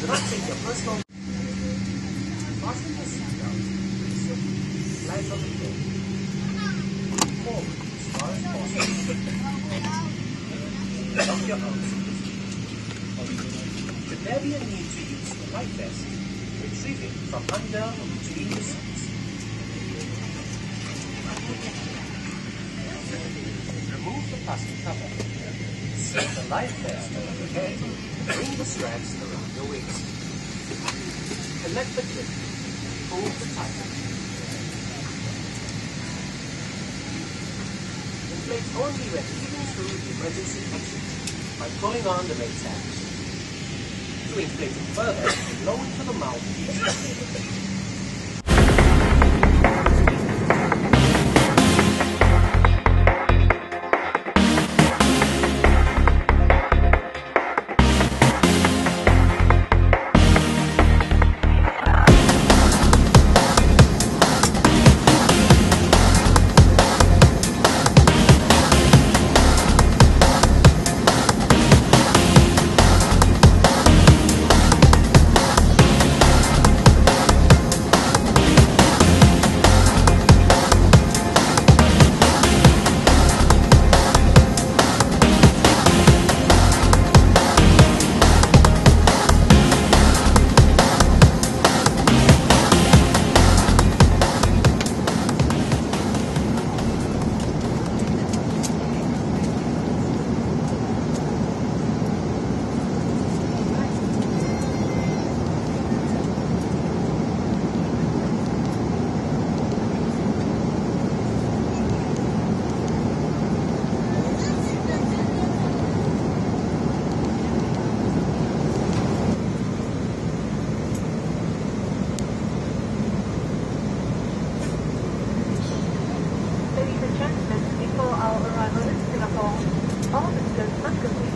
Do not take your personal. Fasten your seatbelt. Release your feet. Land on the floor. Forward as far as possible. Lock your arms. Should there be a need to use the life vest, retrieve it from under or between the seats. Remove the plastic cover. Set the life vest over the head. Bring the straps around your waist. Connect the clip. Pull the tighten. Inflate only when leaving through the emergency exit by pulling on the main tabs. To inflate it further, blow it to the mouth. Before our arrival in Singapore, all visitors must complete